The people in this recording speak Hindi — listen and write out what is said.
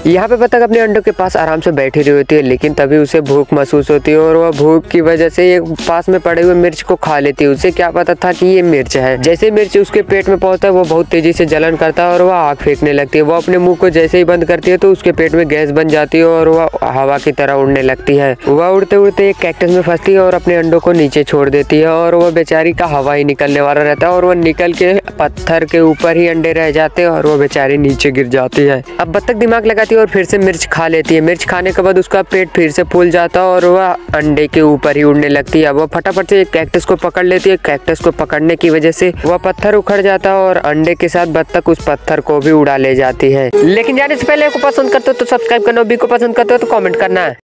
यहाँ पे बतख अपने अंडों के पास आराम से बैठी रही होती है, लेकिन तभी उसे भूख महसूस होती है और वह भूख की वजह से एक पास में पड़े हुए मिर्च को खा लेती है। उसे क्या पता था कि ये मिर्च है। जैसे मिर्च उसके पेट में पहुंचता है वो बहुत तेजी से जलन करता है और वह आग फेंकने लगती है। वो अपने मुंह को जैसे ही बंद करती है तो उसके पेट में गैस बन जाती है और वह हवा की तरह उड़ने लगती है। वह उड़ते उड़ते एक कैक्टस में फंसती है और अपने अंडों को नीचे छोड़ देती है और वह बेचारी का हवा ही निकलने वाला रहता है और वह निकल के पत्थर के ऊपर ही अंडे रह जाते हैं और वह बेचारी नीचे गिर जाती है। अब बतख दिमाग लगाती है और फिर से मिर्च खा लेती है। मिर्च खाने के बाद उसका पेट फिर से फूल जाता है और वह अंडे के ऊपर ही उड़ने लगती है। वह फटाफट से एक कैक्टस को पकड़ लेती है। कैक्टस को पकड़ने की वजह से वह पत्थर उखड़ जाता है और अंडे के साथ बतख उस पत्थर को भी उड़ा ले जाती है। लेकिन जाने से पहले को पसंद करते हो तो सब्सक्राइब करना, भी को पसंद करते हो तो कमेंट करना है।